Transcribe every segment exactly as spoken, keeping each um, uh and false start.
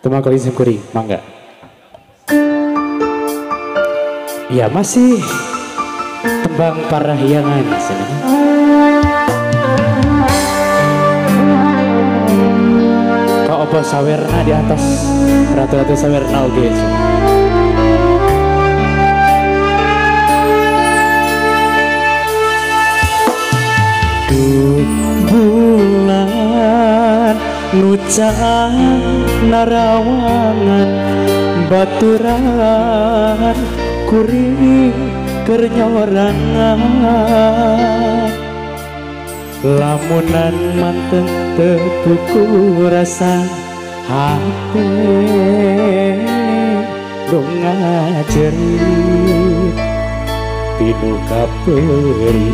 Teman kali kuring, mangga. Ya masih tembang parahyangan sana. Kau apa sawerna di atas ratu-ratu sawerna oge. Duh bulan nucaan narawangan baturan kuring kernyorangan lamunan manteng tepuku rasa hati dong ngajerit tinu kaperi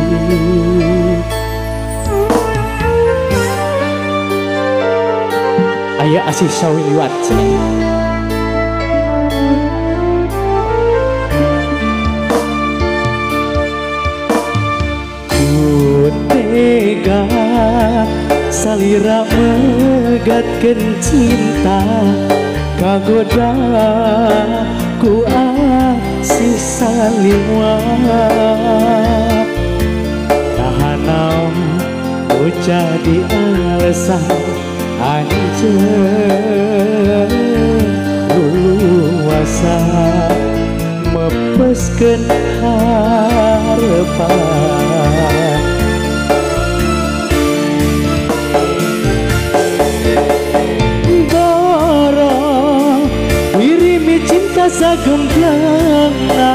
aya asih sawiliwat cenah. Tega salira megatkeun cinta kagoda ku asih saliwat tahanam ku jadi alasan anjeun luasa mepeskeun harapan sagemblang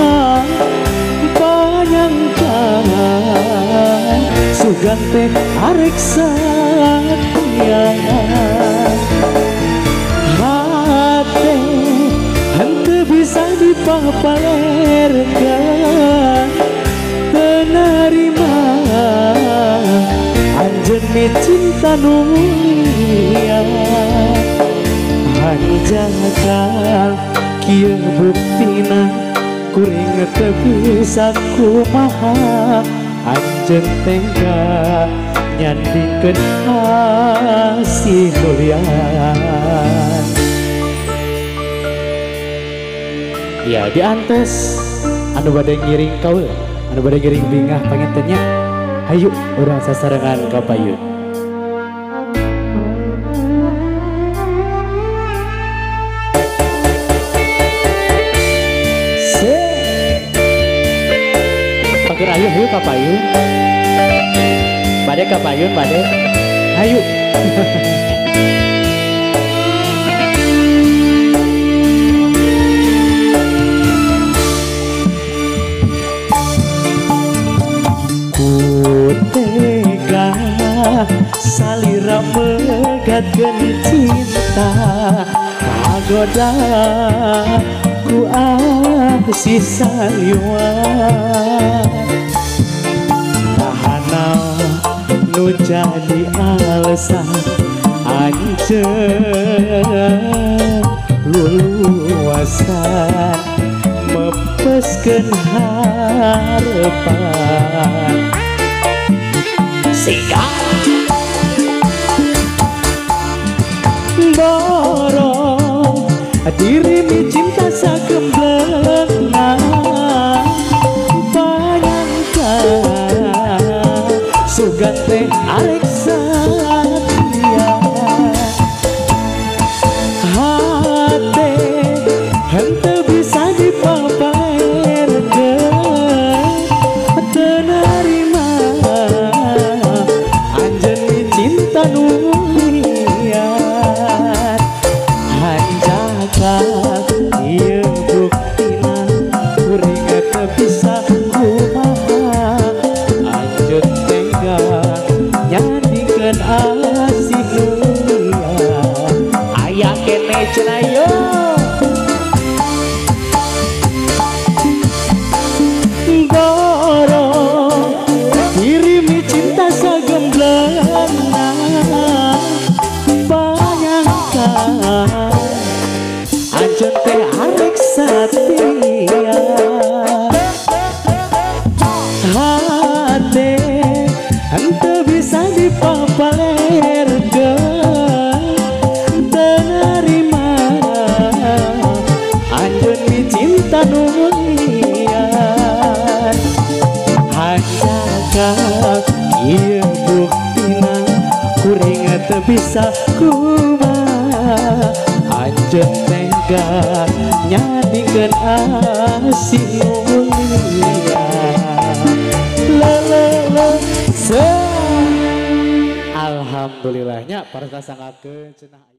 panyangkan sugan teh arek satya hati henteu bisa dipapalerkan menerima anjeun cinta nulia hanjakan kieu buktina kuring teu bisa kumaha anjeun tega nyandingkeun kasih mulia. Ya diantos anu bade ngiring kaul anu bade ngiring bingah pangintennya hayu urang sasarengan ka payun. Ayo ayo kapayun, bade kapayun bade, ayo. Ku tega salira megatkeun cinta kagoda ku asih saliwat nu jadi alasan anjeun luasan mepeskeun harapan siga borong diri mi cinta sagemblang sugan teh arek satya hati henteu bisa dipapalerkeun teu narima anjeun cinta nu liat hanjakan ieu buktina kuring teu bisa kumaha anjeun nyandingkeun asih mulia aya kene cenah yo borong kirimi cinta sagemblang panyangkan anjeun teh arek satya hati henteu bisa dipapalerkeun teu bisa kumaha anjeun tega nyadikeun asih mulia la la la se alhamdulillahnya para kasangakeun cenah